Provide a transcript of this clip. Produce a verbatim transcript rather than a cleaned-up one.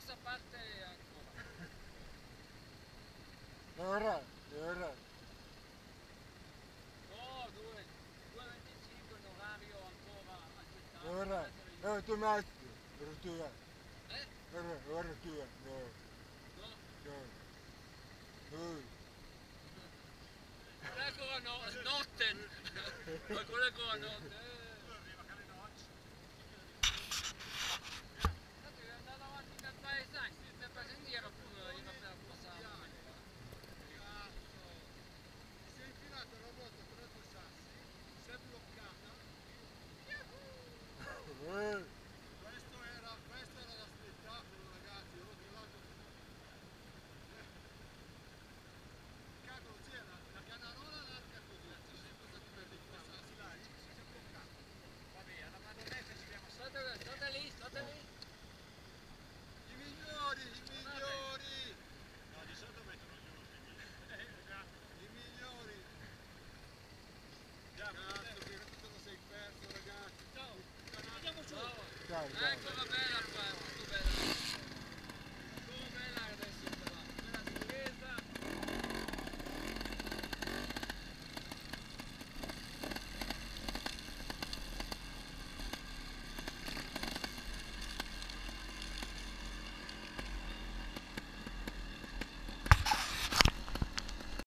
stessa parte ancora. Ora, ora. No, due e venticinque in orario ancora accettabile. Ora, Mettere eh, tu metti, ora tu è. in- Eh? Ora, ora tu è, no, No? no. Uh. Non è ancora no, notte! Ma quello è ancora notte!